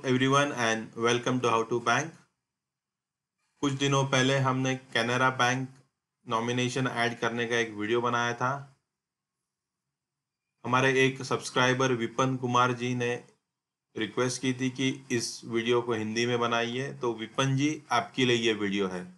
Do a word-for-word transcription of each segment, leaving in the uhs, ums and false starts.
Everyone and welcome to how to bank. कुछ दिनों पहले हमने कैनरा बैंक नॉमिनेशन ऐड करने का एक वीडियो बनाया था। हमारे एक सब्सक्राइबर विपन कुमार जी ने रिक्वेस्ट की थी कि इस वीडियो को हिंदी में बनाइए, तो विपन जी आपके लिए ये वीडियो है।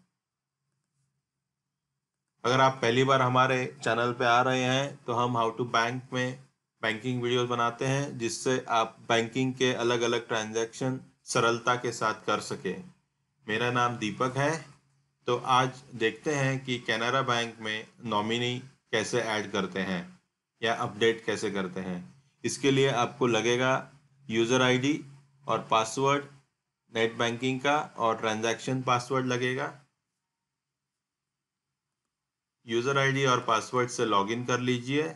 अगर आप पहली बार हमारे चैनल पे आ रहे हैं तो हम हाउ टू बैंक में बैंकिंग वीडियोस बनाते हैं, जिससे आप बैंकिंग के अलग अलग ट्रांजैक्शन सरलता के साथ कर सकें। मेरा नाम दीपक है। तो आज देखते हैं कि कैनरा बैंक में नॉमिनी कैसे ऐड करते हैं या अपडेट कैसे करते हैं। इसके लिए आपको लगेगा यूज़र आईडी और पासवर्ड, नेट बैंकिंग का और ट्रांजैक्शन पासवर्ड लगेगा। यूज़र आईडी और पासवर्ड से लॉगिन कर लीजिए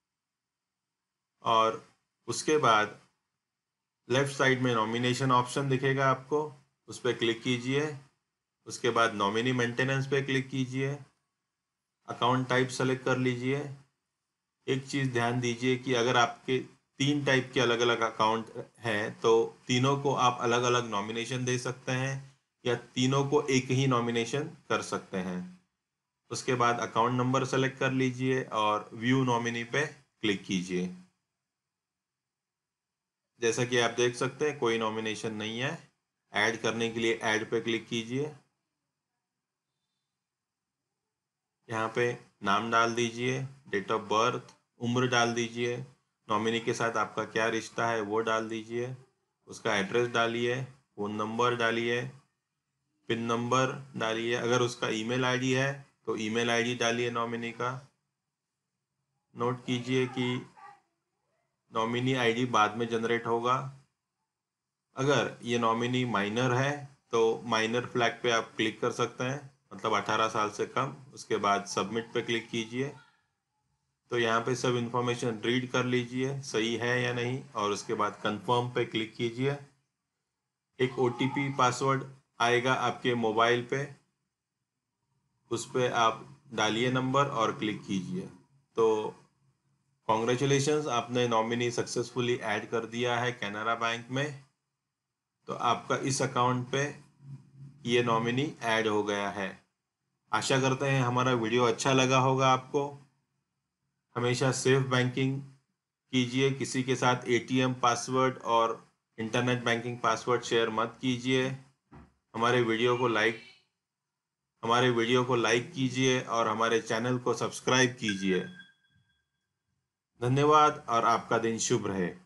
और उसके बाद लेफ़्ट साइड में नॉमिनेशन ऑप्शन दिखेगा आपको, उस पर क्लिक कीजिए। उसके बाद नॉमिनी मेंटेनेंस पे क्लिक कीजिए, अकाउंट टाइप सेलेक्ट कर लीजिए। एक चीज़ ध्यान दीजिए कि अगर आपके तीन टाइप के अलग अलग अकाउंट हैं तो तीनों को आप अलग अलग नॉमिनेशन दे सकते हैं या तीनों को एक ही नॉमिनेशन कर सकते हैं। उसके बाद अकाउंट नंबर सेलेक्ट कर लीजिए और व्यू नॉमिनी पे क्लिक कीजिए। जैसा कि आप देख सकते हैं कोई नॉमिनेशन नहीं है। ऐड करने के लिए ऐड पे क्लिक कीजिए। यहाँ पे नाम डाल दीजिए, डेट ऑफ बर्थ, उम्र डाल दीजिए, नॉमिनी के साथ आपका क्या रिश्ता है वो डाल दीजिए, उसका एड्रेस डालिए, फ़ोन नंबर डालिए, पिन नंबर डालिए। अगर उसका ईमेल आईडी है तो ईमेल आईडी डालिए नॉमिनी का। नोट कीजिए कि नॉमिनी आईडी बाद में जनरेट होगा। अगर ये नॉमिनी माइनर है तो माइनर फ्लैग पे आप क्लिक कर सकते हैं, मतलब अठारह साल से कम। उसके बाद सबमिट पे क्लिक कीजिए। तो यहाँ पे सब इन्फॉर्मेशन रीड कर लीजिए सही है या नहीं, और उसके बाद कंफर्म पे क्लिक कीजिए। एक ओटीपी पासवर्ड आएगा आपके मोबाइल पे, उस पर आप डालिए नंबर और क्लिक कीजिए। तो कॉन्ग्रेचुलेशंस, आपने नॉमिनी सक्सेसफुली ऐड कर दिया है कैनरा बैंक में। तो आपका इस अकाउंट पे ये नॉमिनी ऐड हो गया है। आशा करते हैं हमारा वीडियो अच्छा लगा होगा आपको। हमेशा सेफ बैंकिंग कीजिए, किसी के साथ एटीएम पासवर्ड और इंटरनेट बैंकिंग पासवर्ड शेयर मत कीजिए। हमारे वीडियो को लाइक हमारे वीडियो को लाइक कीजिए और हमारे चैनल को सब्सक्राइब कीजिए। धन्यवाद और आपका दिन शुभ रहे।